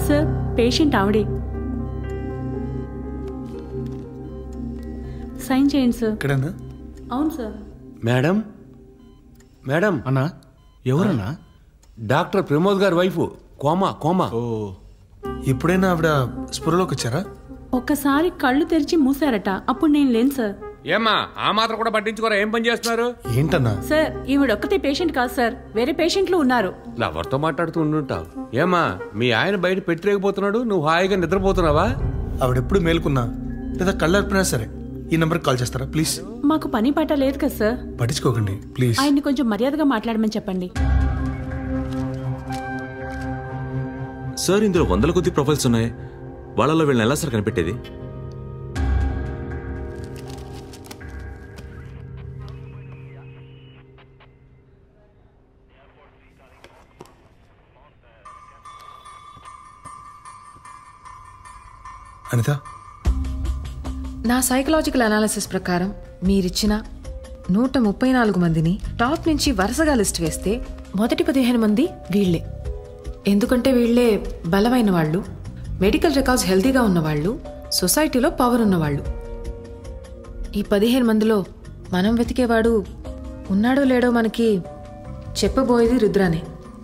Sir patient ఆవిడే. Sign చేయండి sir. ఇక్కడన్నా? అవును సార్. Madam madam. అన్నా ఎవరన్నా? డాక్టర్ ప్రమోద్ గారి వైఫ్. Coma coma. ఓ, ఎప్పుడైనా ఆవిడ స్పృహలోకి వచ్చారా? ఒక్కసారి కళ్ళు తెరిచి మూసారట, అప్పుడు నేను లేను సార్. ఏమ్మా ఆ మాత్రం కూడా పట్టించుకోరా? ఏం పని చేస్తున్నారు? ఏంటన్నా? సార్ ఈవిడొక్కతే పేషెంట్ కాదు సార్, వేరే పేషెంట్లు ఉన్నారు. ఎవరితో మాట్లాడుతూ ఉండుంటావు. ఏమ్మా మీ ఆయన బయట పెట్టిరేకపోతున్నాడు, నువ్వు హాయిగా నిద్రపోతున్నావా? ఆవిడెప్పుడు మేలుకున్నా లేదా కళ్ళర్పినా సరే ఈ నెంబర్కి కాల్ చేస్తారా ప్లీజ్? మాకు పని పాట లేదు కదా సార్. పట్టించుకోకండి ప్లీజ్. ఆయన్ని కొంచెం మర్యాదగా మాట్లాడమని చెప్పండి. సార్ ఇందులో వందల కొద్ది ప్రొఫైల్స్ ఉన్నాయి, వాళ్ళలో వీళ్ళని ఎలా సార్ కనిపెట్టేది? అనిత, నా సైకలాజికల్ అనాలిసిస్ ప్రకారం మీరిచ్చిన 134 మందిని టాప్ నుంచి వరుసగా లిస్ట్ వేస్తే మొదటి 15 మంది వీళ్లే. ఎందుకంటే వీళ్లే బలమైన వాళ్ళు, మెడికల్ రికార్డ్స్ హెల్తీగా ఉన్నవాళ్ళు, సొసైటీలో పవర్ ఉన్నవాళ్ళు. ఈ 15 మందిలో మనం వెతికేవాడు ఉన్నాడో లేడో మనకి చెప్పబోయేది రుద్రానే.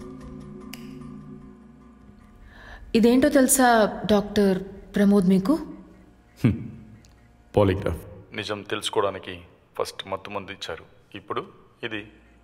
ఇదేంటో తెలుసా డాక్టర్ ప్రమోద్ మీకు? పాలిగ్రాఫ్. నిజం తెలుసుకోవడానికి ఫస్ట్ మత్తు మందు ఇచ్చారు, ఇప్పుడు ఇది.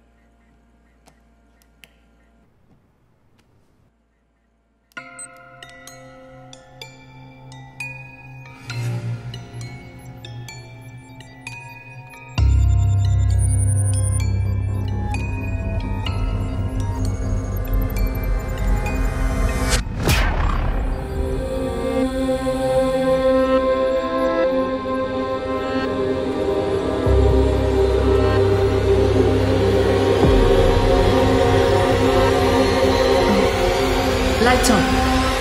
Lights on.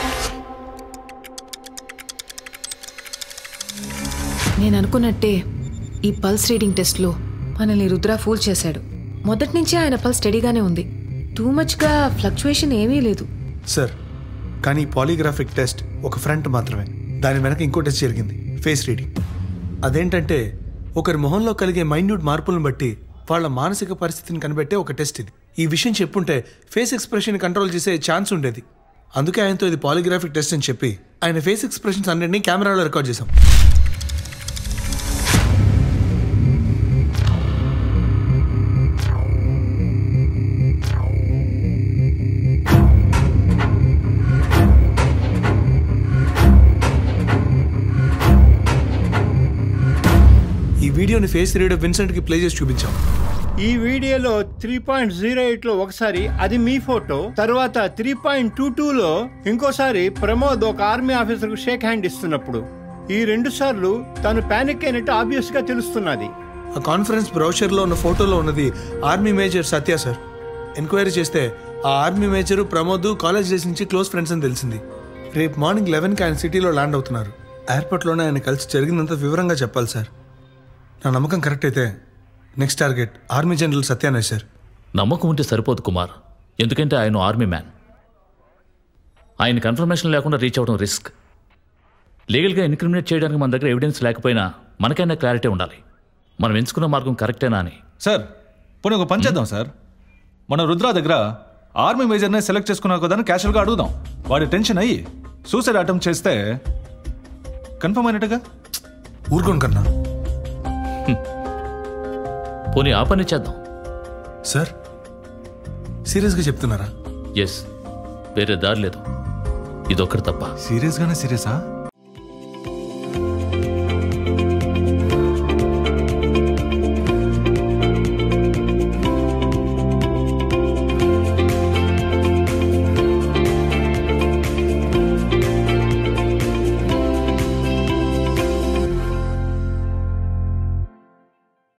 నేను అనుకున్నట్టే ఈ పల్స్ రీడింగ్ టెస్ట్లో మనల్ని రుద్ర ఫూల్ చేశాడు. మొదటి నుంచి ఆయన పల్స్ స్టడీగానే ఉంది, టూ మచ్గా ఫ్లక్చువేషన్ ఏమీ లేదు. సార్ కానీ పాలిగ్రాఫిక్ టెస్ట్ ఒక ఫ్రంట్ మాత్రమే, దాని వెనక ఇంకో టెస్ట్ జరిగింది, ఫేస్ రీడింగ్. అదేంటంటే ఒకరి మొహంలో కలిగే మైన్యూట్ మార్పులను బట్టి వాళ్ళ మానసిక పరిస్థితిని కనిపెట్టే ఒక టెస్ట్ ఇది. ఈ విషయం చెప్పుంటే ఫేస్ ఎక్స్ప్రెషన్ కంట్రోల్ చేసే ఛాన్స్ ఉండేది. అందుకే ఆయనతో ఇది పాలిగ్రాఫిక్ టెస్ట్ అని చెప్పి ఆయన ఫేస్ ఎక్స్ప్రెషన్స్ అన్నింటినీ కెమెరాలో రికార్డ్ చేశాం. ఈ వీడియోని ఫేస్ రీడర్ విన్సెంట్కి ప్లే చేసి చూపించాం. ఈ వీడియోలో 3.08లో ఒకసారి అది మీ ఫోటో, తర్వాత 3.22లో ఇంకోసారి ప్రమోద్ ఒక ఆర్మీ ఆఫీసర్ కు షేక్ హ్యాండ్ ఇస్తున్నప్పుడు. ఈ 2 సార్లు తను పానిక్ అయినట్టు ఆబ్వియస్ గా తెలుస్తున్నది. ఆ కాన్ఫరెన్స్ బ్రౌచర్లో ఉన్న ఫోటోలో ఉన్నది army major Satya sir. Enquiry చేస్తే ఆ army major Pramod college days నుంచి క్లోజ్ ఫ్రెండ్స్ అని తెలిసింది. రేపు మార్నింగ్ 11కి ఆయన సిటీలో ల్యాండ్ అవుతున్నారు. ఎయిర్పోర్ట్లోనే ఆయన కలిసి జరిగినంత వివరంగా చెప్పాలి సార్. నా నమ్మకం కరెక్ట్ అయితే నెక్స్ట్ టార్గెట్ ఆర్మీ జనరల్ సత్యానే సార్. నమ్మకం ఉంటే సరిపోదు కుమార్, ఎందుకంటే ఆయన ఆర్మీ మ్యాన్. ఆయన కన్ఫర్మేషన్ లేకుండా రీచ్ అవ్వడం రిస్క్. లీగల్గా ఇన్క్రిమినేట్ చేయడానికి మన దగ్గర ఎవిడెన్స్ లేకపోయినా మనకైనా క్లారిటీ ఉండాలి, మనం ఎంచుకున్న మార్గం కరెక్టేనా అని. సార్ పోనీ ఒక పని చేద్దాం సార్, మన రుద్ర దగ్గర ఆర్మీ మేజర్నే సెలెక్ట్ చేసుకున్నావు కదా అని క్యాషువల్గా అడుగుదాం. వాడి టెన్షన్ అయ్యి సూసైడ్ అటెంప్ట్ చేస్తే కన్ఫర్మ్ అయినట్టుగా. ఊరుకోండి కన్నా. పోనీ ఆ పని చేద్దాం. సార్ సీరియస్గా చెప్తున్నారా? ఎస్, వేరే దారి లేదు, ఇదొక్కటి తప్ప. సీరియస్గానే సీరియసా?